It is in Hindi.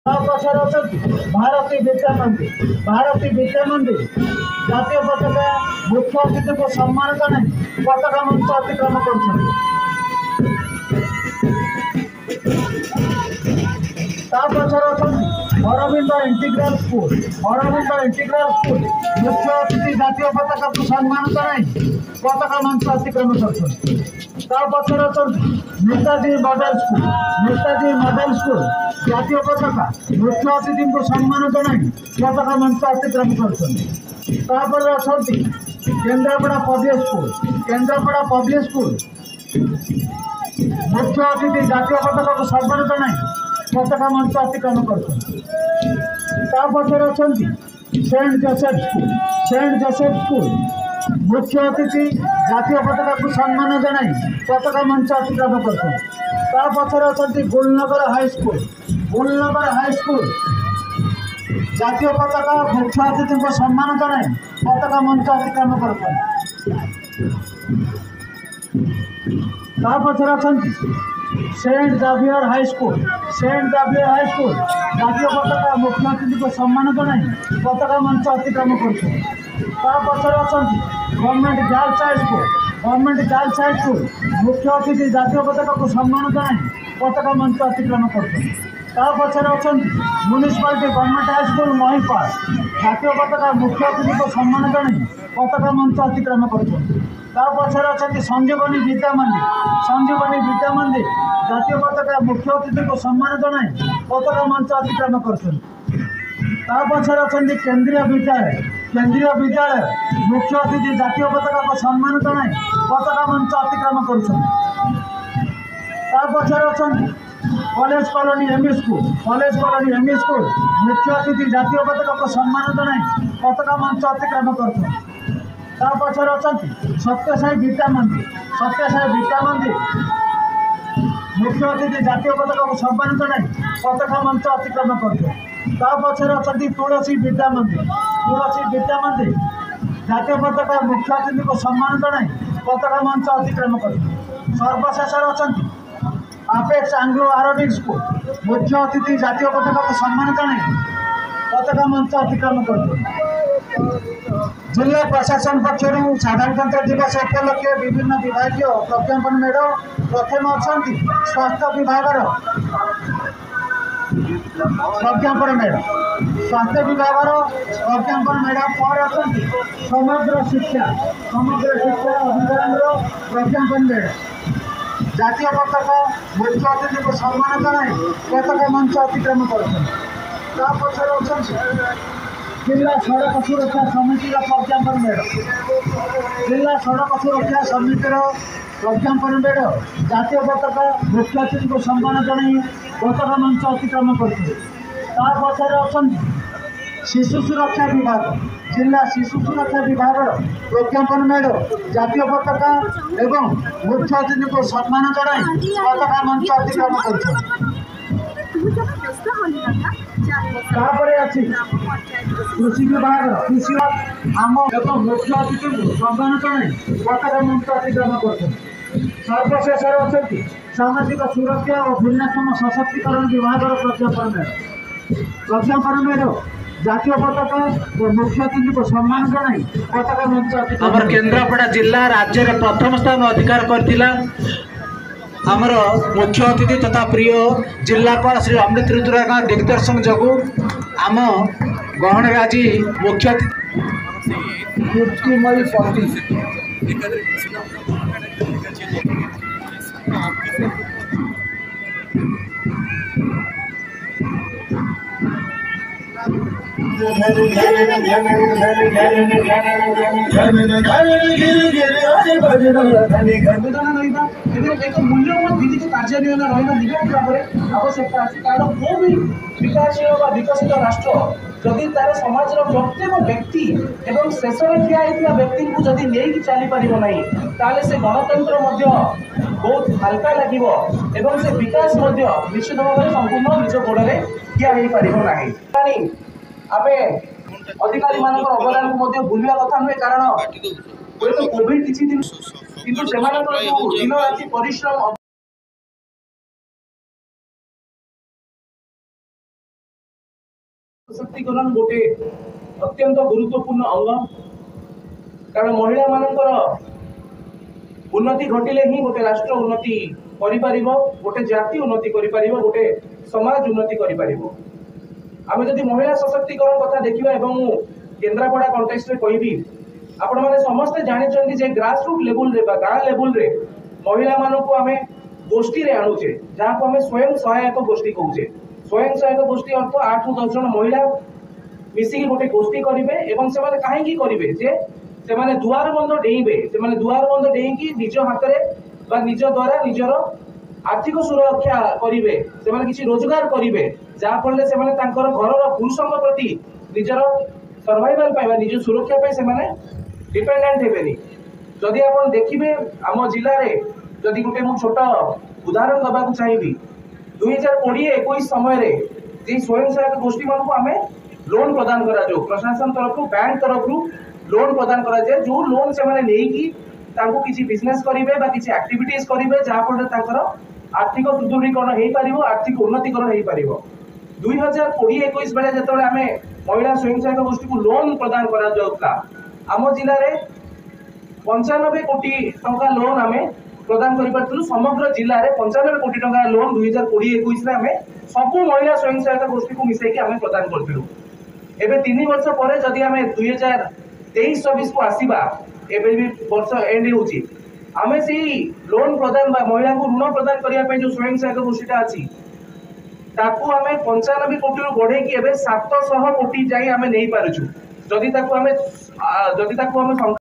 भारती विद्या मंदिर जातीय पताका मुख्य अतिथि को सम्मान जन पताका मंच अतिक्रम कर अरविंद इंटीग्रल स्कूल मुख्य अतिथि जातीय पताका को सम्मान जन पताका मंच अतिक्रम कर नेताजी मॉडल स्कूल जातीय पताका मुख्य अतिथि को सम्मान जन पताका मंच अतिक्रम कर केन्द्रापड़ा पब्लिक स्कूल मुख्य अतिथि जातीय पताका को सम्मान जन पताका मंच अतिक्रम कर सेंट जोसेफ स्कूल मुख्य अतिथि जातीय पताका को सम्मान जन पताका मंच अतिक्रम कर गुलनगर हाई स्कूल जातीय पताका मुख्य अतिथि को सम्मान जन पताका मंच अतिक्रम कर सेंट जावियर हाई स्कूल जातीय पताका मुख्य अतिथि को सम्मान जन पताका मंच अतिक्रम कर गवर्नमेंट गर्ल्स हाई स्कूल मुख्य अतिथि जातीय पताका को सम्मान जन पताका मंच अतिक्रम कर municipality government high school Mahipal जातीय पताका मुख्य अतिथि को सम्मान जन पताका मंच अतिक्रम कर संजीवनी विद्या मंदिर जातीय पताका मुख्य अतिथि को सम्मान जन पताका मंच अतिक्रम कर केंद्रीय विद्यालय मुख्य अतिथि जातीय पताका को सम्मान जन पताका मंच अतिक्रम कर कॉलेज कॉलोनी एमई स्कूल मुख्य अतिथि जातीय पताका को सम्मान जन पताका मंच अतिक्रम कर सत्यसाई विद्या मंदिर मुख्य अतिथि जातीय पताका को सम्मान जन पताका मंच अतिक्रम कर तुलसी विद्या मंदिर जातीय पताका मुख्य अतिथि को सम्मान जन पताका मंच अतिक्रम कर सर्वशेष अपेक्स आंग्लो आरबिक स्कूल मुख्य अतिथि जातीय पताका को सम्मान जन पताका मंच अतिक्रम कर जिला प्रशासन पक्षर साधारणतंत्र दिवस उपलक्षे विभिन्न विभाग प्रज्ञापन मेढ़ प्रथम अच्छा स्वास्थ्य विभाग प्रज्ञापन मेढ़ पर अच्छा समग्र शिक्षा अभियान प्रज्ञापन मेढ़ जातीय पताका मुख्य अतिथि को सम्मान जन पताका मंच अतिक्रम कर जिला सड़क सुरक्षा समिति प्रज्ञापन मेढ़ जातीय पताका मुख्य अतिथि को सम्मान जन पताका मंच अतिक्रम कर शिशु सुरक्षा विभाग जिला शिशु सुरक्षा विभाग प्रज्ञापन मेढ़ जातीय पताका एवं मुख्य अतिथि को सम्मान जन पताका मंच अतिक्रम कर कृषि विभाग आम एवं मुख्य अतिथि को सम्मान जन पताका मंच अतिक्रम कर सर्वशेष अच्छा सामाजिक सुरक्षा और भिन्नक्षम सशक्तिकरण विभाग प्रज्ञापन मेढ़ जातीय पताका और मुख्य अतिथि को सम्मान जन पताका मंच अतिक्रम केन्द्रापड़ा जिला राज्य में प्रथम स्थान अधिकार करथिला आमर मुख्य अतिथि तथा प्रिय जिलापाल श्री अमृत ऋतुराज दिग्दर्शन जगू आम गहन आज मुख्य कीर्तिमयी पति एक मूल्यवान विधि कार्यान्वयन रहा निहाती भाव में आवश्यकता अच्छी कारण को भी विकासशील विकसित राष्ट्र जदि तार समाज प्रत्येक व्यक्ति एवं शेष में ठिया होता व्यक्ति को जदि नहीं चली पार ना से गणतंत्र बहुत हल्का लगे से विकास निश्चित भाव में संपूर्ण निज गोड़ में ठिया हो पार आम अधिकारी मान अवदान को भूलवा कथा नुहे कारण कोविड किसी दिन किंतु दिन राति परिश्रम सशक्तिकरण गोटे अत्यंत गुरुत्वपूर्ण अंग कारण महिला मानकर उन्नति घटिले ही गोटे राष्ट्र उन्नति करिपारिबो, गोटे जाति उन्नति करिपारिबो, गोटे समाज उन्नति करिपारिबो। आमे जदि महिला सशक्तिकरण कथा देखिबा एवं केन्द्रापड़ा कॉन्टेक्स्ट रे कहबी आपण माने समस्त जानिचंदी जे ग्रासरूट लेवल रे बा गाँ लेवल रे महिला मानकु आमे गोष्ठी रे आणुचे जहाँ को आमे स्वयं सहायक गोष्ठी कहूचे। स्वयं सहायक गोष्ठी अर्थ 8 ରୁ 10 जन महिला मिसिकी गोटे गोष्ठी करिवे एवं से माने काहे की करिवे जे से माने दुआर बंद डेइबे, से माने दुआर बंद डेइकी निज हातरे बा निज द्वारा निजर आर्थिक सुरक्षा करिवे, से माने किछि रोजगार करिवे जहाँ फल से माने तांकर घरर पुरुषक प्रति निजर सर्वाइवल पाइबा निज सुरक्षा पे से माने डिपेंडेंट हेबेनी। जदि आपण देखिबे आम जिल्ला रे जदि गोटे मु छोट उदाहरण दबाकू चाहिबी 2020-21 समय रे जे स्वयं सहायक गोष्ठी मानकू आमे लोन प्रदान करा जो प्रशासन तरफ बैंक तरफ लोन प्रदान करा जे जो लोन से माने नेकी तांको किछि बिजनेस करिवे बा किछि एक्टिविटीज करिवे जहाँ फल तांकर आर्थिक सुदृढ़ीकरण हेई पारिबो, आर्थिक उन्नतिकरण हेई पारिबो। 2020-21 बेले जेतबेले आमे महिला स्वयं सहायक गोष्ठी को लोन प्रदान करा जाउता आम जिल्ला रे 95 कोटी टंका लोन आमे प्रदान करि पारथुलु। समग्र जिल्ला रे 95 कोटी टंका लोन 2020-21 रे आमे सबु महिला स्वयं सहायक गोष्ठी को मिसेई कि आमे प्रदान करथिलु। एबे 3 वर्ष परे जदि आमे 2023-24 को आसीबा एबे भी वर्ष एंड होउची आमे सेही लोन प्रदान बा महिला को ऋण प्रदान करिया पे जो स्वयं सहायक गोष्ठीटा अछि ताकू आमे 95 कोटी रु बढ़े कि एबे 700 कोटी जाई आमे नहीं पारुछु। जदि ताकू आमे